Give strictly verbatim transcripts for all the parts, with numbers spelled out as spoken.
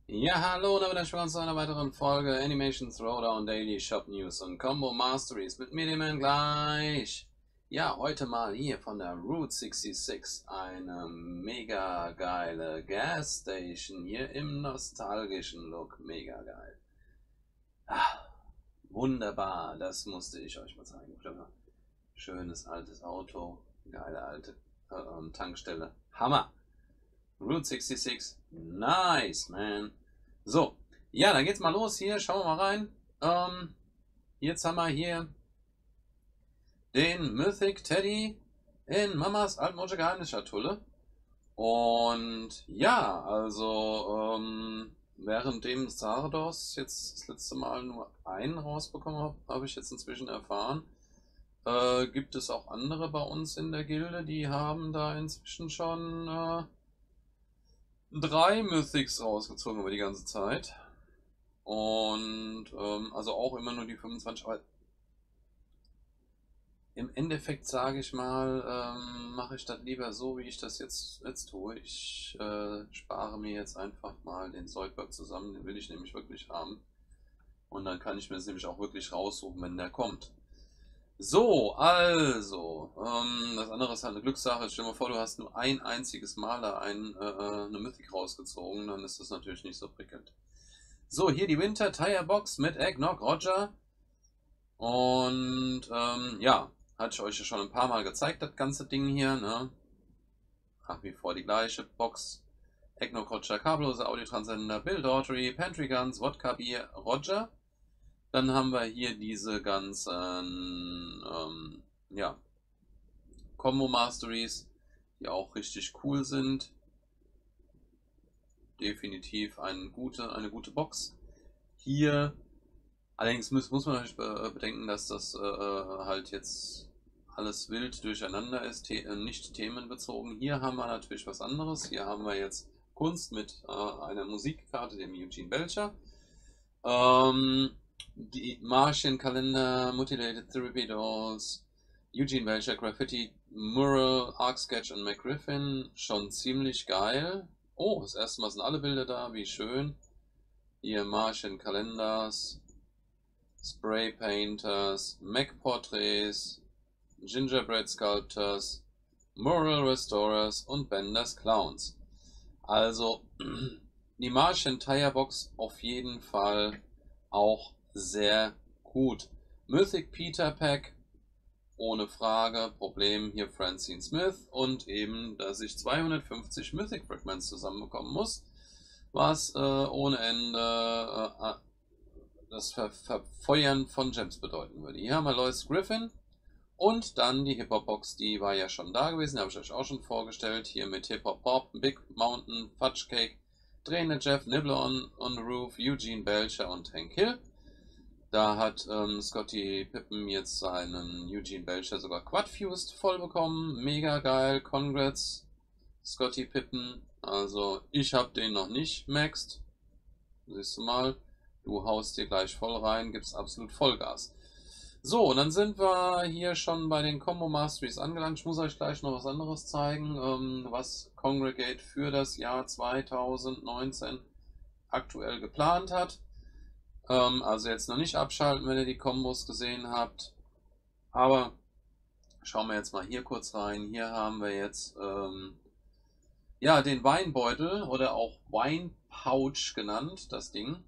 Ja, hallo und damit herzlich willkommen zu einer weiteren Folge Animation Throwdown Daily Shop News und Combo Masteries mit mir, dem gleich. Ja, heute mal hier von der Route sechsundsechzig, eine mega geile Gas Station hier im nostalgischen Look. Mega geil. Ah, wunderbar, das musste ich euch mal zeigen. Schönes altes Auto, geile alte äh, Tankstelle. Hammer! Route sechsundsechzig, nice, man. So, ja, dann geht's mal los hier. Schauen wir mal rein. Ähm, jetzt haben wir hier den Mythic Teddy in Mamas altmodische Geheimnisschatulle. Und ja, also, ähm, währenddem Sardos jetzt das letzte Mal nur einen rausbekommen habe, habe ich jetzt inzwischen erfahren, äh, gibt es auch andere bei uns in der Gilde, die haben da inzwischen schon äh, drei Mythics rausgezogen über die ganze Zeit. Und ähm, also auch immer nur die fünfundzwanzig. Aber im Endeffekt sage ich mal, ähm, mache ich das lieber so, wie ich das jetzt, jetzt tue. Ich äh, spare mir jetzt einfach mal den Zoidberg zusammen, den will ich nämlich wirklich haben. Und dann kann ich mir das nämlich auch wirklich raussuchen, wenn der kommt. So, also, ähm, das andere ist halt eine Glückssache. Stell dir mal vor, du hast nur ein einziges Mal da ein, äh, eine Mythic rausgezogen, dann ist das natürlich nicht so prickelnd. So, hier die Winter Tire Box mit Eggnog Roger. Und ähm, ja, hatte ich euch ja schon ein paar Mal gezeigt, das ganze Ding hier. Ne? Nach wie vor die gleiche Box. Eggnog Roger, kabellose Audiotranscender, Bill Daughtry, Pantry Guns, Wodka Bier, Roger. Dann haben wir hier diese ganzen ähm, ja, Combo Masteries, die auch richtig cool sind. Definitiv eine gute, eine gute Box. Hier, allerdings muss, muss man natürlich bedenken, dass das äh, halt jetzt alles wild durcheinander ist, the nicht themenbezogen. Hier haben wir natürlich was anderes. Hier haben wir jetzt Kunst mit äh, einer Musikkarte, dem Eugene Belcher. Ähm, die Martian-Kalender, Mutilated Therapy Dolls, Eugene Belcher, Graffiti, Mural, Arc Sketch und McGriffin. Schon ziemlich geil. Oh, das erste Mal sind alle Bilder da, wie schön. Hier Martian Kalenders, Spray Painters, Mac Portraits, Gingerbread Sculptors, Mural Restorers und Benders Clowns. Also die Martian Tire Box auf jeden Fall auch sehr gut. Mythic Peter Pack, ohne Frage, Problem hier Francine Smith und eben, dass ich zweihundertfünfzig Mythic Fragments zusammenbekommen muss, was äh, ohne Ende äh, das Ver Verfeuern von Gems bedeuten würde. Hier haben wir Lois Griffin und dann die Hip-Hop-Box, die war ja schon da gewesen, die habe ich euch auch schon vorgestellt, hier mit Hip-Hop-Pop, Big Mountain, Fudge Cake, Drehende Jeff, Nibbler on, on the Roof, Eugene Belcher und Hank Hill. Da hat ähm, Scotty Pippen jetzt seinen Eugene Belcher sogar Quadfused voll bekommen. Mega geil. Congrats, Scotty Pippen. Also ich habe den noch nicht maxed. Siehst du mal. Du haust hier gleich voll rein, gibst absolut Vollgas. So, und dann sind wir hier schon bei den Combo Masteries angelangt. Ich muss euch gleich noch was anderes zeigen, ähm, was Congregate für das Jahr zweitausendneunzehn aktuell geplant hat. Also jetzt noch nicht abschalten, wenn ihr die Kombos gesehen habt. Aber schauen wir jetzt mal hier kurz rein. Hier haben wir jetzt ähm, ja, den Weinbeutel oder auch Weinpouch genannt, das Ding.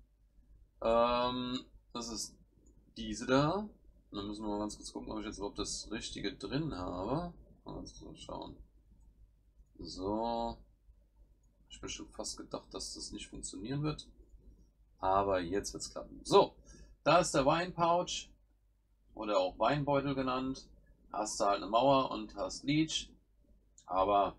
Ähm, das ist diese da. Dann müssen wir mal ganz kurz gucken, ob ich jetzt überhaupt das Richtige drin habe. Mal ganz kurz schauen. So. Ich habe schon fast gedacht, dass das nicht funktionieren wird. Aber jetzt wird es klappen. So, da ist der Weinpouch oder auch Weinbeutel genannt. Hast du halt eine Mauer und hast Leech. Aber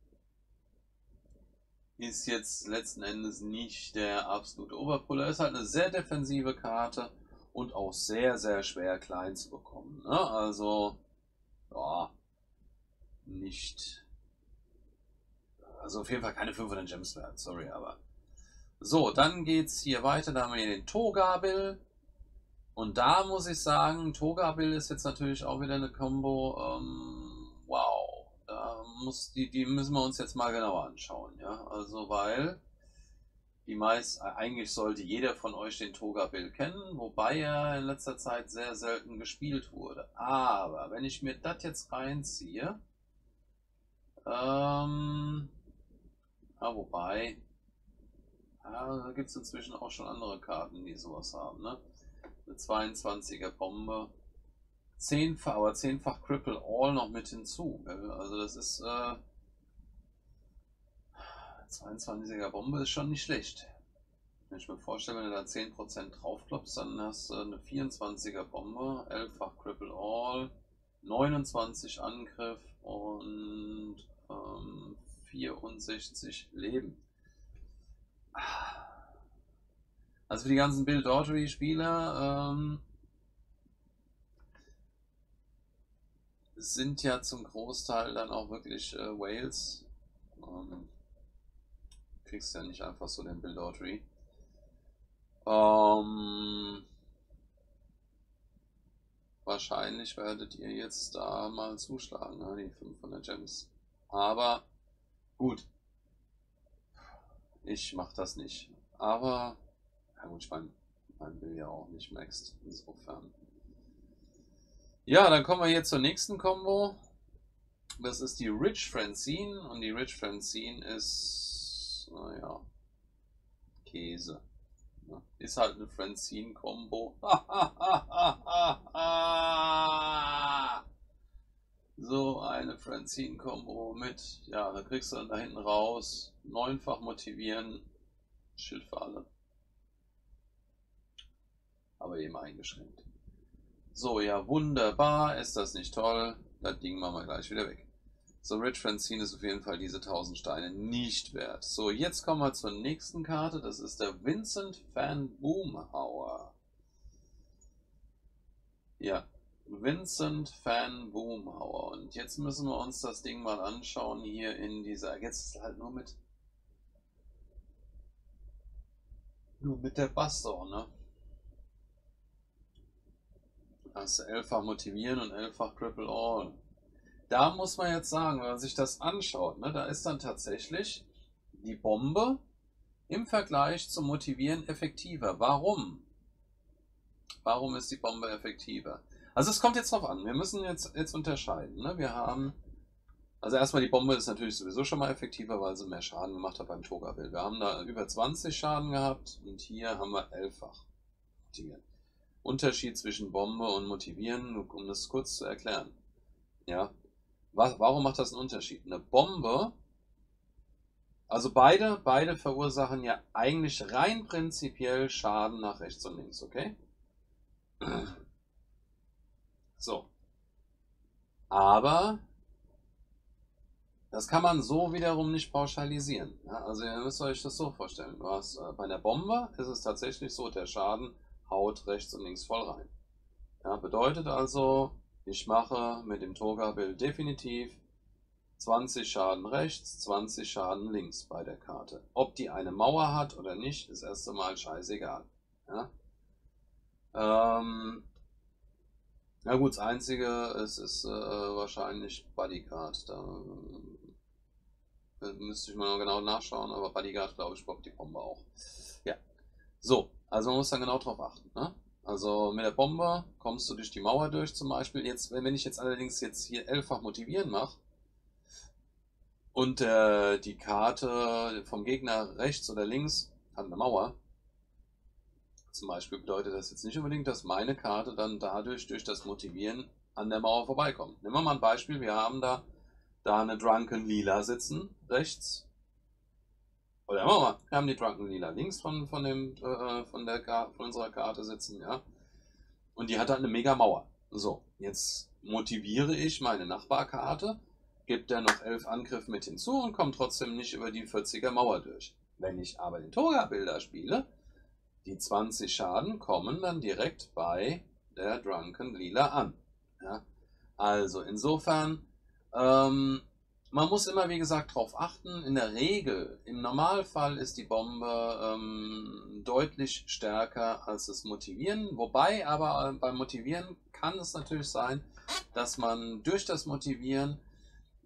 ist jetzt letzten Endes nicht der absolute Oberpuller. Ist halt eine sehr defensive Karte und auch sehr, sehr schwer klein zu bekommen. Ne? Also, ja, nicht. Also auf jeden Fall keine fünfhundert Gems wert, sorry, aber. So, dann geht es hier weiter. Da haben wir hier den Togabil. Und da muss ich sagen, Togabil ist jetzt natürlich auch wieder eine Combo. Ähm, wow. Da muss, die, die müssen wir uns jetzt mal genauer anschauen. Ja, also weil Die meist, eigentlich sollte jeder von euch den Toga-Bill kennen, wobei er in letzter Zeit sehr selten gespielt wurde. Aber wenn ich mir das jetzt reinziehe, ähm, ja, wobei, ja, da gibt es inzwischen auch schon andere Karten, die sowas haben, ne? Eine zweiundzwanziger Bombe, zehnfach, aber zehnfach Cripple All noch mit hinzu. Gell? Also das ist, äh, zweiundzwanziger Bombe ist schon nicht schlecht. Wenn ich mir vorstelle, wenn du da zehn Prozent draufklopfst, dann hast du eine vierundzwanziger Bombe, elffach Cripple All, neunundzwanzig Angriff und ähm, vierundsechzig Leben. Also für die ganzen Bill Daughtry-Spieler ähm, sind ja zum Großteil dann auch wirklich äh, Whales. Ähm, kriegst ja nicht einfach so den Bill Daughtry. Ähm, wahrscheinlich werdet ihr jetzt da mal zuschlagen, ne, die fünfhundert Gems. Aber gut, ich mach das nicht. Aber, ja gut, ich meine, mein Bill ja auch nicht maxed, insofern. Ja, dann kommen wir jetzt zur nächsten Combo. Das ist die Rich Francine und die Rich Francine ist, naja, Käse. Ist halt eine Francine-Kombo. So eine Francine-Kombo mit, ja, da kriegst du dann da hinten raus, neunfach motivieren, Schild für alle. Aber eben eingeschränkt. So, ja, wunderbar, ist das nicht toll? Das Ding machen wir gleich wieder weg. So, Rich Francine ist auf jeden Fall diese tausend Steine nicht wert. So, jetzt kommen wir zur nächsten Karte. Das ist der Vincent Van Boomhauer. Ja, Vincent Van Boomhauer. Und jetzt müssen wir uns das Ding mal anschauen hier in dieser... Jetzt halt nur mit... Nur mit der Bastor, ne? Hast du elffach motivieren und elffach Cripple All. Da muss man jetzt sagen, wenn man sich das anschaut, ne, da ist dann tatsächlich die Bombe im Vergleich zum Motivieren effektiver. Warum? Warum ist die Bombe effektiver? Also es kommt jetzt drauf an. Wir müssen jetzt, jetzt unterscheiden. Ne? Wir haben, also erstmal die Bombe ist natürlich sowieso schon mal effektiver, weil sie mehr Schaden gemacht hat beim Toga-Bill. Wir haben da über zwanzig Schaden gehabt und hier haben wir elffach motivieren. Unterschied zwischen Bombe und Motivieren, um das kurz zu erklären. Ja. Warum macht das einen Unterschied? Eine Bombe, also beide, beide verursachen ja eigentlich rein prinzipiell Schaden nach rechts und links, okay? So. Aber das kann man so wiederum nicht pauschalisieren. Ja, also ihr müsst euch das so vorstellen. Du hast, äh, bei der Bombe ist es tatsächlich so, der Schaden haut rechts und links voll rein. Ja, bedeutet also, ich mache mit dem Toga-Bill definitiv zwanzig Schaden rechts, zwanzig Schaden links bei der Karte. Ob die eine Mauer hat oder nicht, ist erst einmal scheißegal. Ja, ähm, na gut, das Einzige ist, ist äh, wahrscheinlich Bodyguard. Da äh, müsste ich mal noch genau nachschauen, aber Bodyguard, glaube ich, blockt die Bombe auch. Ja, so, also man muss dann genau drauf achten. Ne? Also mit der Bombe kommst du durch die Mauer durch zum Beispiel. Jetzt, wenn ich jetzt allerdings jetzt hier elffach motivieren mache und äh, die Karte vom Gegner rechts oder links hat eine Mauer, zum Beispiel bedeutet das jetzt nicht unbedingt, dass meine Karte dann dadurch durch das Motivieren an der Mauer vorbeikommt. Nehmen wir mal ein Beispiel, wir haben da, da eine Drunken Lila sitzen, rechts. Oder machen wir mal, wir haben die Drunken Lila links von, von, dem, äh, von, der von unserer Karte sitzen, ja. Und die hat dann eine mega Mauer. So, jetzt motiviere ich meine Nachbarkarte, gibt er noch elf Angriff mit hinzu und kommt trotzdem nicht über die vierziger Mauer durch. Wenn ich aber den Toga-Bilder spiele, die zwanzig Schaden kommen dann direkt bei der Drunken Lila an. Ja? Also insofern, ähm, man muss immer, wie gesagt, darauf achten. In der Regel, im Normalfall ist die Bombe ähm, deutlich stärker als das Motivieren. Wobei aber beim Motivieren kann es natürlich sein, dass man durch das Motivieren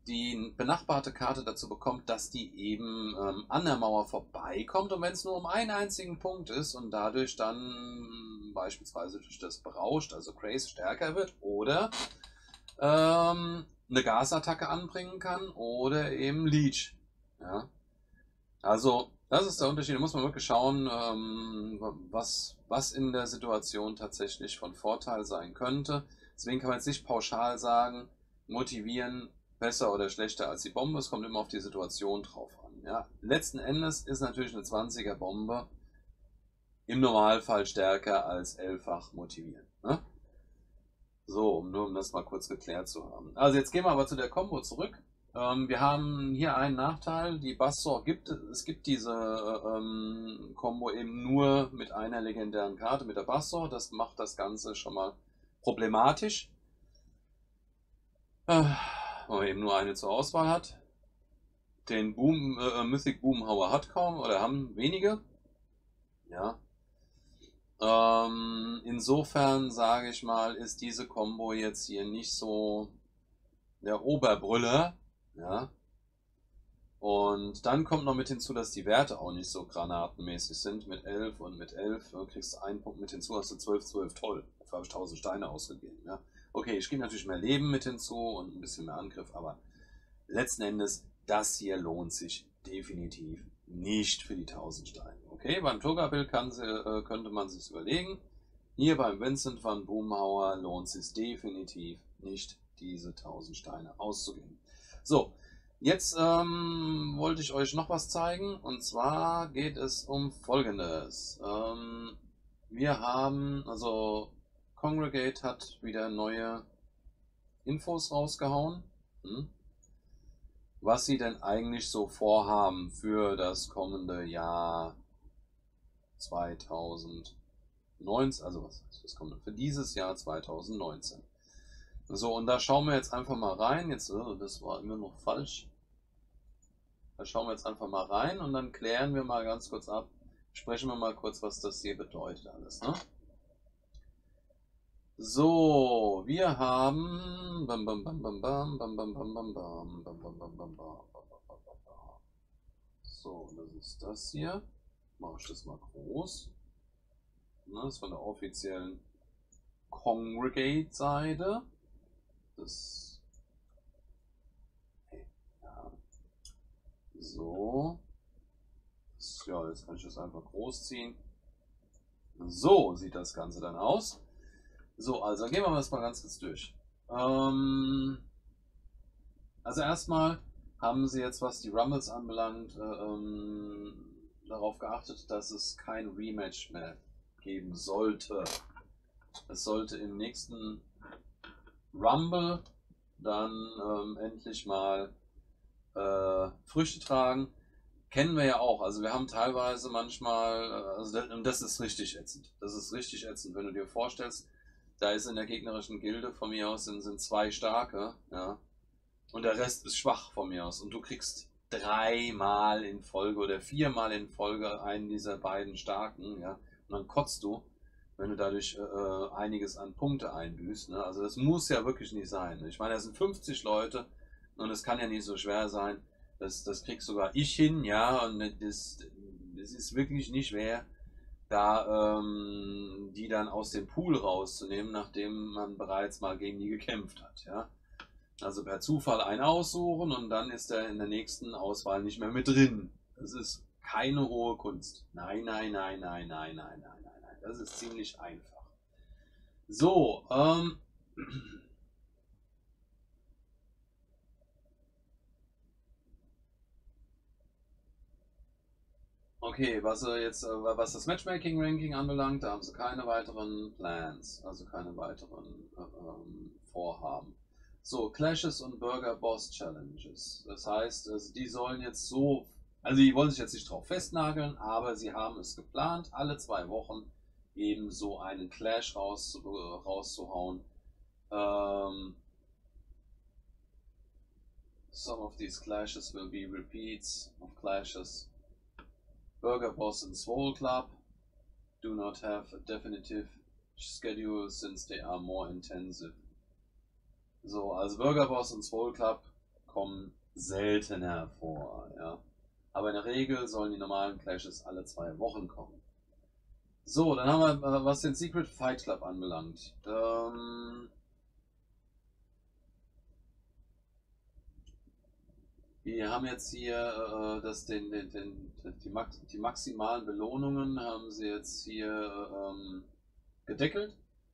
die benachbarte Karte dazu bekommt, dass die eben ähm, an der Mauer vorbeikommt und wenn es nur um einen einzigen Punkt ist und dadurch dann beispielsweise durch das Berauscht, also Craze, stärker wird oder ähm, eine Gasattacke anbringen kann oder eben Leech. Ja? Also das ist der Unterschied, da muss man wirklich schauen, ähm, was, was in der Situation tatsächlich von Vorteil sein könnte. Deswegen kann man jetzt nicht pauschal sagen, motivieren besser oder schlechter als die Bombe. Es kommt immer auf die Situation drauf an. Ja. Letzten Endes ist natürlich eine zwanziger Bombe im Normalfall stärker als elffach motivieren. Ne? So, um nur um das mal kurz geklärt zu haben. Also jetzt gehen wir aber zu der Combo zurück. Ähm, wir haben hier einen Nachteil. Die Buzzsaw gibt, es gibt diese ähm, Combo eben nur mit einer legendären Karte, mit der Buzzsaw. Das macht das Ganze schon mal problematisch. Äh, weil man eben nur eine zur Auswahl hat. Den Boom, äh, Mythic Boomhauer hat kaum oder haben wenige. Ja. Ähm, insofern sage ich mal, ist diese Combo jetzt hier nicht so der Oberbrüller. Ja. Und dann kommt noch mit hinzu, dass die Werte auch nicht so granatenmäßig sind. Mit elf und mit elf du kriegst einen Punkt mit hinzu, hast du zwölf, zwölf, toll. Dafür habe ich tausend Steine ausgegeben. Ja. Okay, ich gebe natürlich mehr Leben mit hinzu und ein bisschen mehr Angriff, aber letzten Endes, das hier lohnt sich definitiv nicht für die tausend Steine. Okay, beim Toga-Bild äh, könnte man sich überlegen. Hier beim Vincent van Boomhauer lohnt es sich definitiv nicht, diese tausend Steine auszugeben. So, jetzt ähm, wollte ich euch noch was zeigen. Und zwar geht es um Folgendes. Ähm, wir haben, also Congregate hat wieder neue Infos rausgehauen. Hm? Was sie denn eigentlich so vorhaben für das kommende Jahr zweitausendneunzehn, also was heißt das kommende, für dieses Jahr zweitausendneunzehn. So, und da schauen wir jetzt einfach mal rein. Jetzt, oh, das war immer noch falsch. Da schauen wir jetzt einfach mal rein und dann klären wir mal ganz kurz ab, sprechen wir mal kurz, was das hier bedeutet alles, ne? So, wir haben bam, bam, bam, bam, bam, bam, bam, bam, bam, bam, bam, bam, bam, bam, bam. So, das ist das hier. Mache ich das mal groß. Das ist von der offiziellen Congregate-Seite. Das. Ja. So. Ja, jetzt kann ich das einfach groß ziehen. So sieht das Ganze dann aus. So, also gehen wir das mal ganz kurz durch. Ähm, also erstmal haben sie jetzt, was die Rumbles anbelangt, äh, ähm, darauf geachtet, dass es kein Rematch mehr geben sollte. Es sollte im nächsten Rumble dann ähm, endlich mal äh, Früchte tragen. Kennen wir ja auch. Also wir haben teilweise manchmal, äh, also das, und das ist richtig ätzend. Das ist richtig ätzend, wenn du dir vorstellst, da ist in der gegnerischen Gilde von mir aus sind, sind zwei starke, ja. Und der Rest ist schwach von mir aus. Und du kriegst dreimal in Folge oder viermal in Folge einen dieser beiden starken, ja. Und dann kotzt du, wenn du dadurch äh, einiges an Punkte einbüßt. Ne? Also das muss ja wirklich nicht sein. Ich meine, das sind fünfzig Leute und es kann ja nicht so schwer sein. Das, das kriegst sogar ich hin, ja. Und das, das ist wirklich nicht schwer, da ähm, die dann aus dem Pool rauszunehmen, nachdem man bereits mal gegen die gekämpft hat, ja. Also per Zufall einen aussuchen und dann ist er in der nächsten Auswahl nicht mehr mit drin. Das ist keine hohe Kunst. Nein, nein, nein, nein, nein, nein, nein, nein, nein. Das ist ziemlich einfach. So, ähm. Okay, was jetzt, was das Matchmaking-Ranking anbelangt, da haben sie keine weiteren Plans, also keine weiteren ähm, Vorhaben. So, Clashes und Burger Boss Challenges. Das heißt, also die sollen jetzt so, also die wollen sich jetzt nicht drauf festnageln, aber sie haben es geplant, alle zwei Wochen eben so einen Clash raus, rauszuhauen. Ähm, some of these clashes will be repeats of clashes. Burger Boss and Swole Club do not have a definitive schedule since they are more intensive. So, also Burger Boss und Swole Club kommen seltener vor. Ja. Aber in der Regel sollen die normalen Clashes alle zwei Wochen kommen. So, dann haben wir, was den Secret Fight Club anbelangt. Ähm, wir haben jetzt hier äh, das, den, den, den, die, Max, die maximalen Belohnungen haben sie jetzt hier ähm, gedeckelt.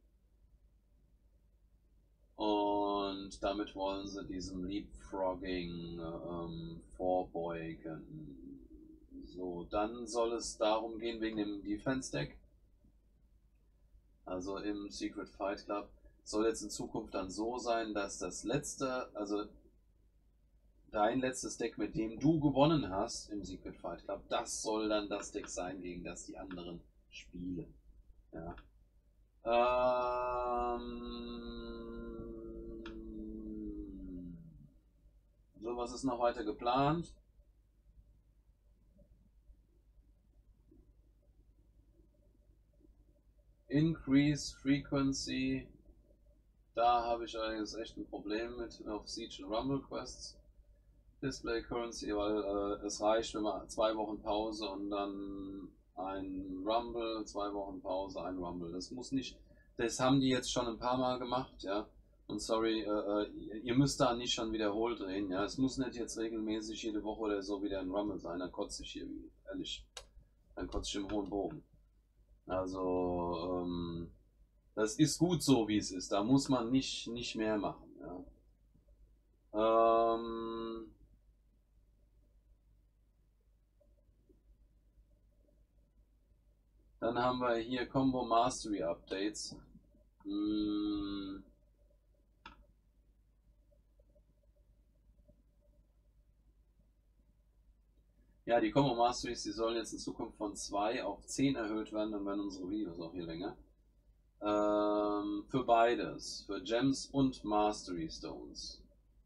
Und damit wollen sie diesem Leapfrogging ähm, vorbeugen. So, dann soll es darum gehen, wegen dem Defense Deck. Also im Secret Fight Club soll jetzt in Zukunft dann so sein, dass das letzte, also dein letztes Deck, mit dem du gewonnen hast im Secret Fight Club, das soll dann das Deck sein, gegen das die anderen spielen. Ja. Ähm, so, was ist noch weiter geplant? Increase Frequency. Da habe ich allerdings echt ein Problem mit auf Siege und Rumble Quests. Display Currency, weil äh, es reicht, wenn man zwei Wochen Pause und dann ein Rumble, zwei Wochen Pause, ein Rumble. Das muss nicht, das haben die jetzt schon ein paar Mal gemacht, ja. Und sorry, äh, ihr müsst da nicht schon wiederholt drehen, ja. Es muss nicht jetzt regelmäßig jede Woche oder so wieder ein Rumble sein, dann kotze ich hier, ehrlich. Dann kotze ich im hohen Bogen. Also, ähm, das ist gut so, wie es ist. Da muss man nicht, nicht mehr machen, ja. Ähm, Dann haben wir hier Combo Mastery Updates. Hm. Ja, die Combo Masteries, die sollen jetzt in Zukunft von zwei auf zehn erhöht werden, dann werden unsere Videos auch hier länger. Ähm, für beides, für Gems und Mastery Stones.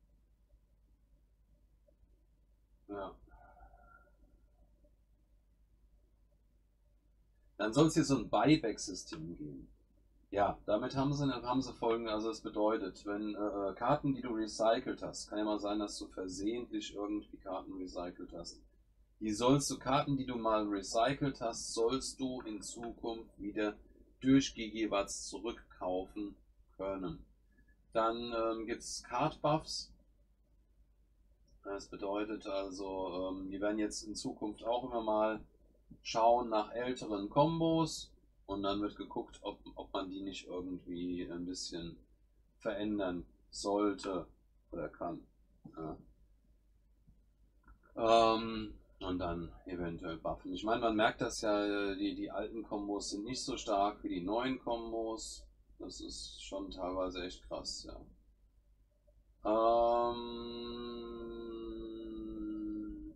Ja. Dann soll es hier so ein Buyback-System geben. Ja, damit haben sie, haben sie folgende, also das bedeutet, wenn äh, Karten, die du recycelt hast, kann ja mal sein, dass du versehentlich irgendwie Karten recycelt hast. Die sollst du, Karten, die du mal recycelt hast, sollst du in Zukunft wieder durch G G Watts zurückkaufen können. Dann ähm, gibt es Card Buffs. Das bedeutet also, ähm, die werden jetzt in Zukunft auch immer mal schauen nach älteren Kombos und dann wird geguckt, ob, ob man die nicht irgendwie ein bisschen verändern sollte oder kann. Ja. Ähm, und dann eventuell buffen. Ich meine, man merkt das ja, die, die alten Kombos sind nicht so stark wie die neuen Kombos. Das ist schon teilweise echt krass, ja. Ähm,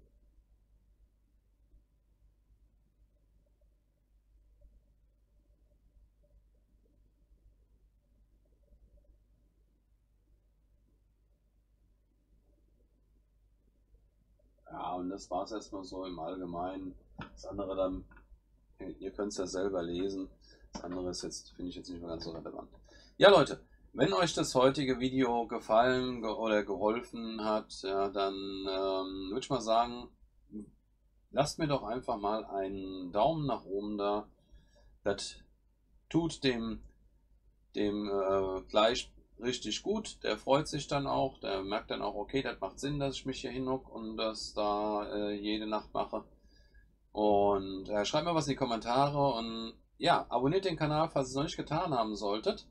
ja, und das war es erstmal so im Allgemeinen. Das andere dann, ihr könnt es ja selber lesen. Das andere ist jetzt, finde ich jetzt nicht mehr ganz so relevant. Ja, Leute, wenn euch das heutige Video gefallen ge oder geholfen hat, ja, dann ähm, würde ich mal sagen, lasst mir doch einfach mal einen Daumen nach oben da. Das tut dem, dem äh, gleich richtig gut. Der freut sich dann auch. Der merkt dann auch, okay, das macht Sinn, dass ich mich hier hinhocke und das da äh, jede Nacht mache. Und äh, schreibt mal was in die Kommentare und ja, abonniert den Kanal, falls ihr es noch nicht getan haben solltet.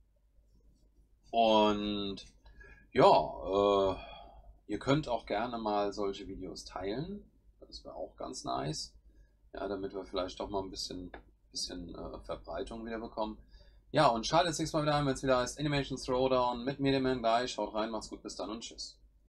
Und ja, äh, ihr könnt auch gerne mal solche Videos teilen. Das wäre auch ganz nice. Ja, damit wir vielleicht doch mal ein bisschen, bisschen äh, Verbreitung wieder bekommen. Ja, und schaltet das nächste Mal wieder ein, wenn es wieder heißt Animation Throwdown mit mir, dem Herrn gleich. Schaut rein, macht's gut, bis dann und tschüss.